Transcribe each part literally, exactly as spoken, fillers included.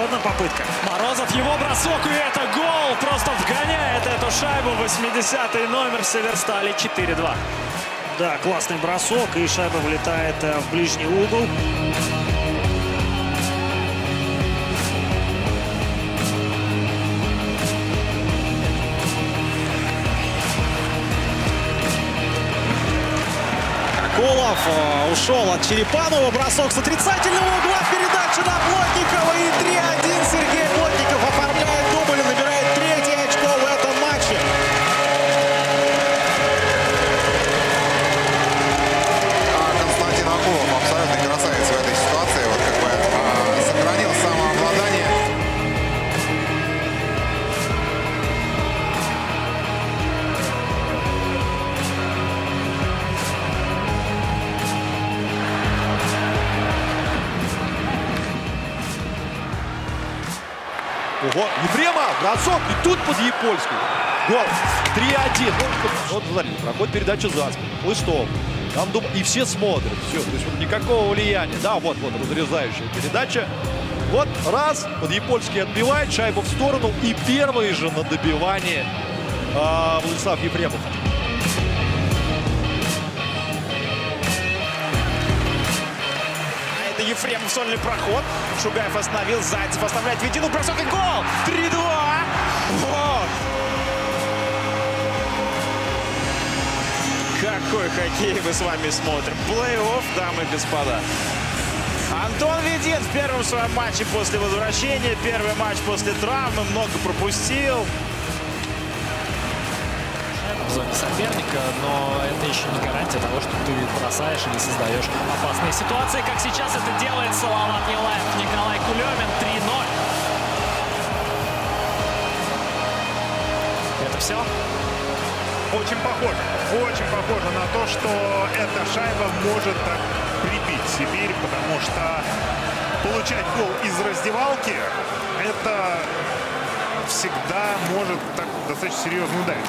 одна попытка. Морозов, его бросок, и это гол! Просто вгоняет эту шайбу. восьмидесятый номер Северстали, четыре два. Да, классный бросок, и шайба вылетает в ближний угол. Колов ушел от Черепанова. Бросок с отрицательного угла. Передача на Плотникова. И три один. Сергей Плотников оформляет дубль и набирает третье очко в этом матче. Константин Акулов абсолютно красавец в этой ситуации. Вот как бы а, сохранил самообладание. Ого, Ефремов, бросок, и тут под Япольскую. Гол, три один. Вот, смотри, проходит передача за спину. Хлыстов. Там дум... И все смотрят. Все, то есть вот никакого влияния. Да, вот, вот, разрезающая передача. Вот, раз, под Япольский отбивает, шайбу в сторону. И первый же на добивание а, Владислав Ефремов. Ефремов, сольный проход. Шугаев остановил, Зайцев оставляет Ведину, бросок и гол! три два! Вот! Какой хоккей мы с вами смотрим. Плей-офф, дамы и господа. Антон Ведин в первом своем матче после возвращения. Первый матч после травмы, много пропустил. В зоне соперника, но это еще не гарантия того, что ты бросаешь или создаешь опасные ситуации, как сейчас это делает Салават Юлаев. Николай Кулемин, три ноль. Это все? Очень похоже. Очень похоже на то, что эта шайба может так прибить Сибирь, потому что получать гол из раздевалки это всегда может так достаточно серьезно ударить.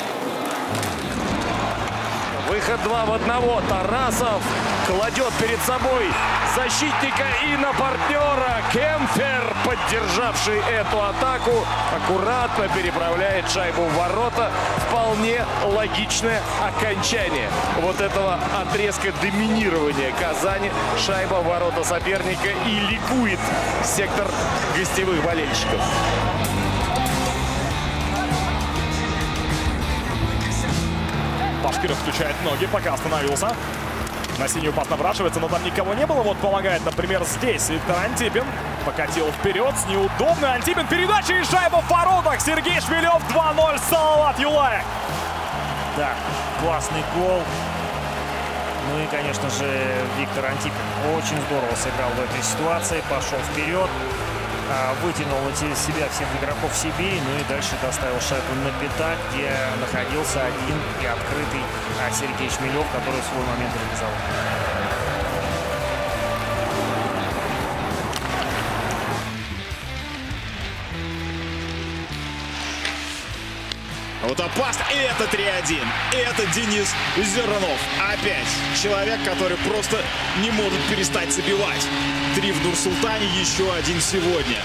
Выход два в одного. Тарасов кладет перед собой защитника и на партнера. Кемпфер, поддержавший эту атаку, аккуратно переправляет шайбу в ворота. Вполне логичное окончание вот этого отрезка доминирования Казани. Шайба в ворота соперника, и ликует сектор гостевых болельщиков. Башкиров включает ноги, пока остановился. На синюю пас напрашивается, но там никого не было. Вот помогает, например, здесь Виктор Антипин. Покатил вперед с неудобной. Антипин, передача и шайба в воротах. Сергей Шмелев, два ноль, Салават Юлаев. Да, классный гол. Ну и, конечно же, Виктор Антипин очень здорово сыграл в этой ситуации. Пошел вперед. Вытянул из себя всех игроков Сибири, ну и дальше доставил шайбу на пятак, где находился один и открытый Сергей Шмелев, который в свой момент реализовал. Вот опасно. И это три один. И это Денис Зернов. Опять человек, который просто не может перестать забивать. Три в Нур-Султане, еще один сегодня.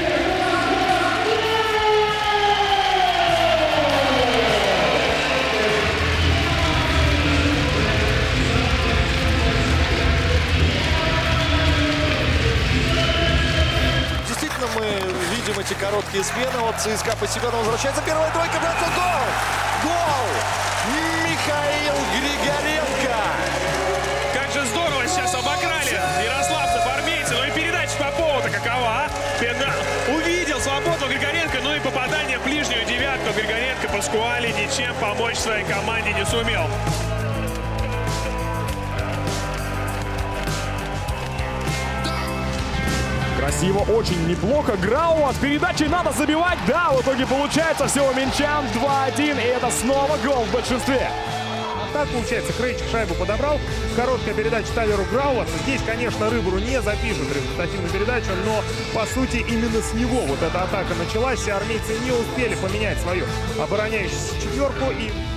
Действительно, мы видим эти короткие смены. Вот ЦСКА постепенно возвращается. Первая тройка, бросок, гол! Гол! Михаил Григоренко! Как же здорово сейчас обыграли ярославцев, армейцы. Ну и передача Попова-то какова, а? Увидел свободу Григоренко, ну и попадание в ближнюю девятку. Григоренко Паскуали ничем помочь своей команде не сумел. Красиво, очень неплохо. Грау от передачи надо забивать. Да, в итоге получается всего минчан два один. И это снова гол в большинстве. Так получается, Крейчик шайбу подобрал. Короткая передача Тайлеру Грауа. Здесь, конечно, Рыбру не запишут результативную передачу, но, по сути, именно с него вот эта атака началась. И армейцы не успели поменять свою обороняющуюся четверку. И